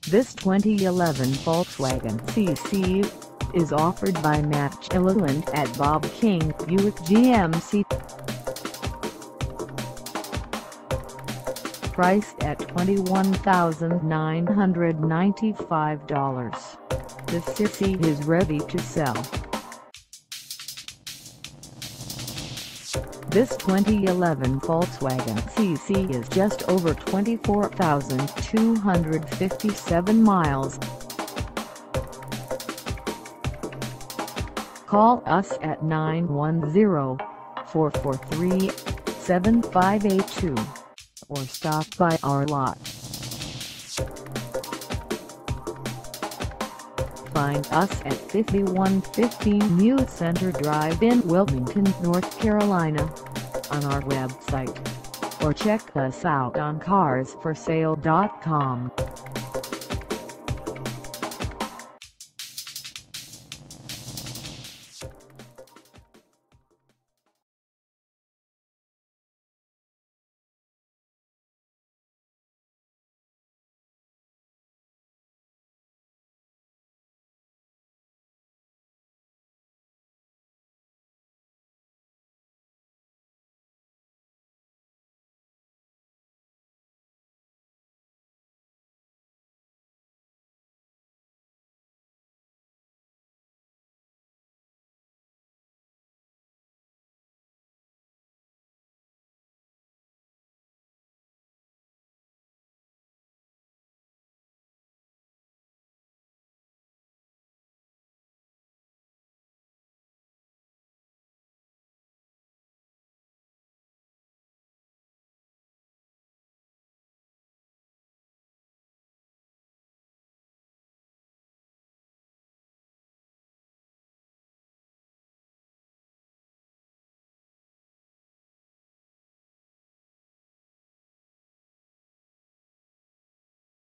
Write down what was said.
This 2011 Volkswagen CC is offered by Gililland at Bob King Buick GMC. Priced at $21,995, this CC is ready to sell. This 2011 Volkswagen CC is just over 24,257 miles. Call us at 910-443-7582 or stop by our lot. Find us at 5115 Youth Center Drive in Wilmington, North Carolina, on our website, or check us out on carsforsale.com.